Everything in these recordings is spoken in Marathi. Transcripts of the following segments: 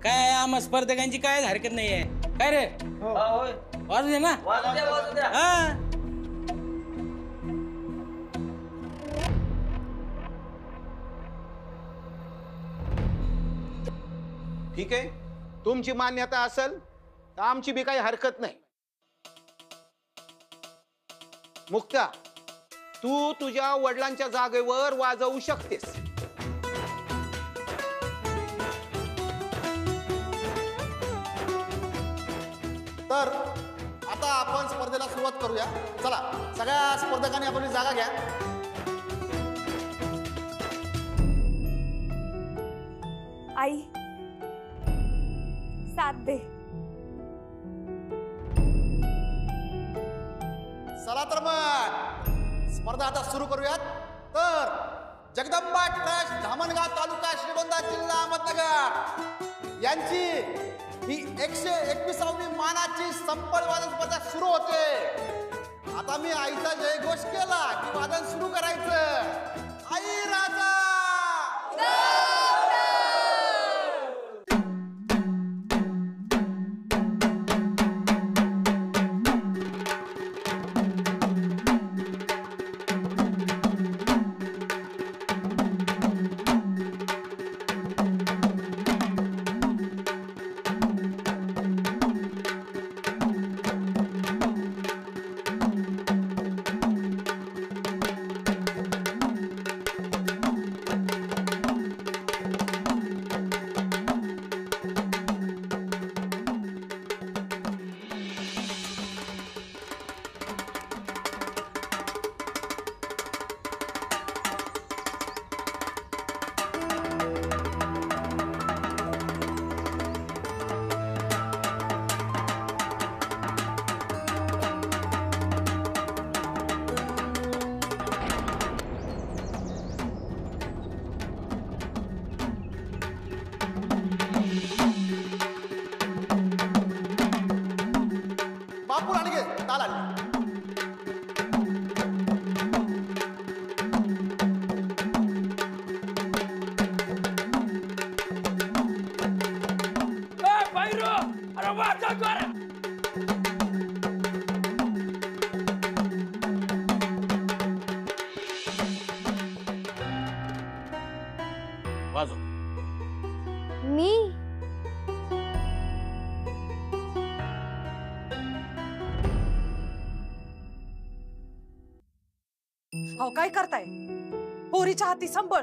काय आम्हा स्पर्धकांची काय हरकत नाहीये काय रे? वाजू दे ना. हा ठीक आहे, तुमची मान्यता असेल तर आमची बी काही हरकत नाही. मुक्ता, तू तुझ्या वडिलांच्या जागेवर वाजवू शकतेस. तर आता आपण स्पर्धेला सुरुवात करूया. चला सगळ्या स्पर्धकांनी आपली जागा घ्या. आई साथ दे. चला तर मग स्पर्धा आता सुरू करूयात. तर जगदंबा ट्रस्ट धामणगाव तालुका श्रीगोंदा जिल्हा अहमदनगर यांची ही 121वी मानाची संबळ वादन स्पर्धा सुरू होते. आता मी आईचा जयघोष केला की वादन सुरू करायचं. आई राजा वाजव. मी अहो काय करताय? पोरीच्या हाती संबळ.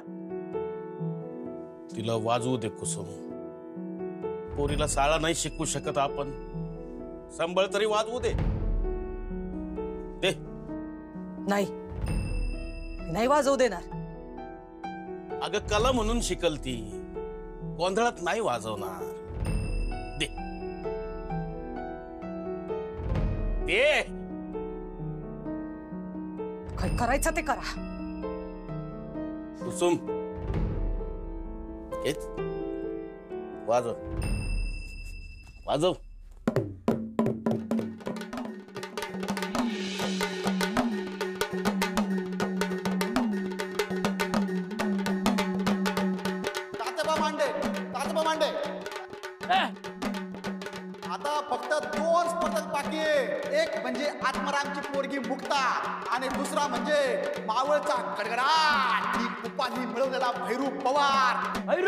तिला वाजवू दे कुसुम. पोरीला साळा नाही शिकवू शकत आपण. संबळ तरी वाजवू दे. दे. नाही नाही वाजवू देणार. अगं कला म्हणून शिकल ती. गोंधळात नाही वाजवणार. दे दे. काय करायचं ते करा. कुसुम हेच वाजव वाजव. आता फक्त 2 स्पर्धक बाकी आहे. एक म्हणजे आत्मारामची पोरगी मुक्ता आणि दुसरा म्हणजे मावळचा गडगडाट ही कुपांनी मिळवलेला भैरू पवार.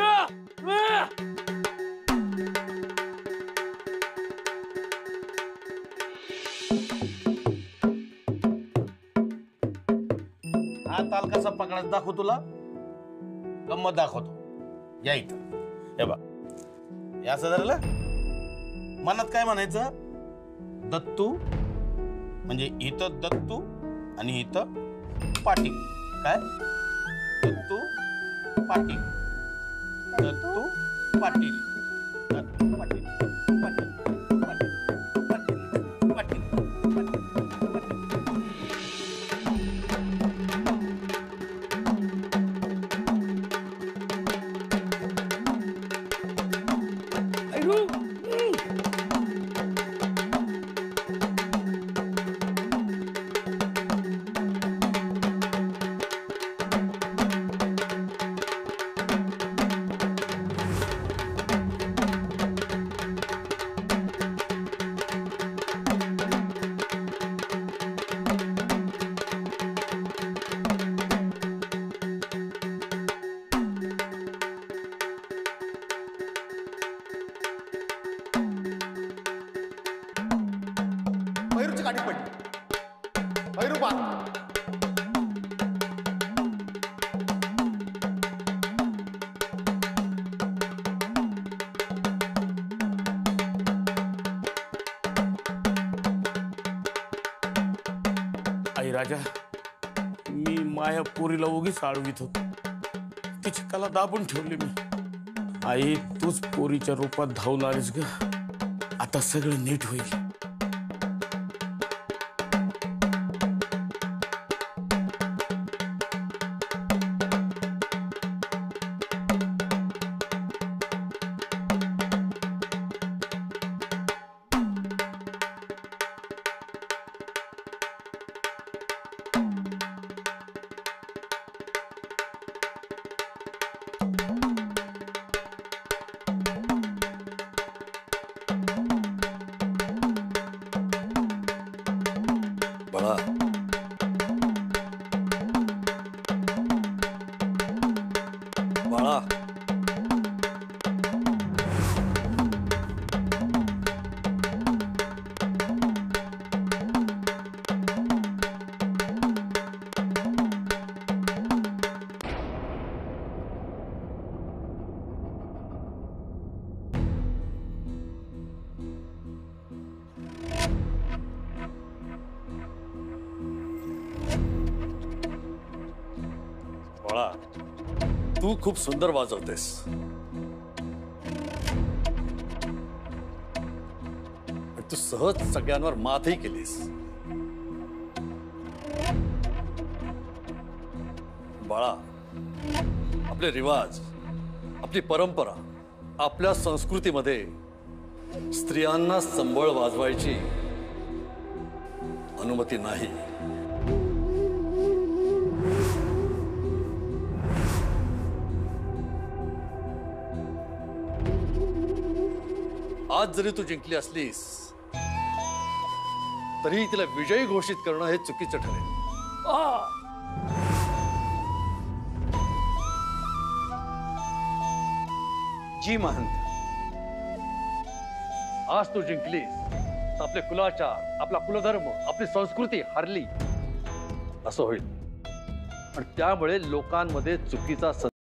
हा ताल कसा पकडायचा दाखव तुला. गंमत दाखवतो. या इथं हे बघ. हे असं झालं. मनात काय म्हणायचं? दत्तू म्हणजे इथं दत्तू आणि इथं पाटील. काय? दत्तू पाटील. दत्तू पाटील. दत्तू पाटील. पाटील पाटील पाटील पाटील. राजा, मी माया पोरीला उगीच आळवीत होतो. तिची कला दाबून ठेवली मी. आई, तूच पोरीच्या रूपात धावून आलीस ग. आता सगळं नीट होईल. बाळा, बाळा, बाळा, तू खूप सुंदर वाजवतेस. तू सहज सगळ्यांवर मातही केलीस. बाळा, आपले रिवाज, आपली परंपरा, आपल्या संस्कृतीमध्ये स्त्रियांना संबळ वाजवायची अनुमती नाही. आज जरी तू जिंकली असलीस तरी तिला विजयी घोषित करणं हे चुकीचं ठरेल. जी महंत, आज तू जिंकलीस तर आपले कुलाचार, आपला कुलधर्म, आपली संस्कृती हरली असं होईल. आणि त्यामुळे लोकांमध्ये चुकीचा